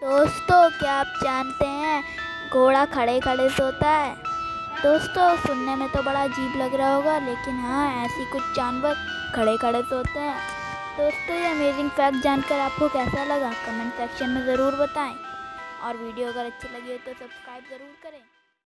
दोस्तों, क्या आप जानते हैं घोड़ा खड़े खड़े सोता है। दोस्तों, सुनने में तो बड़ा अजीब लग रहा होगा, लेकिन हाँ, ऐसी कुछ जानवर खड़े खड़े सोते हैं। दोस्तों, ये अमेजिंग फैक्ट जानकर आपको कैसा लगा कमेंट सेक्शन में ज़रूर बताएं, और वीडियो अगर अच्छी लगी हो तो सब्सक्राइब ज़रूर करें।